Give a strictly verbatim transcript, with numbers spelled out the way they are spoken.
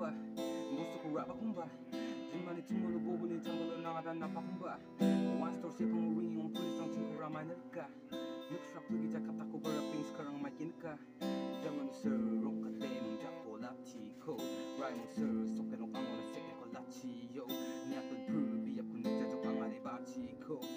kumba gusto ko rap akumba Jimani tumano bobo ni tanggolo nangadan na pakumba One store siya kung ringing ang pulis ang tingko ramay na ka Nagshop lagi jakap tako baraping sekarang makin ka Jangan sir rong kate mong jako latiko Rhyme mo sir sokenok ang mga seke ko latiyo Niatod pur biyak kun nagjajok ang alibachiko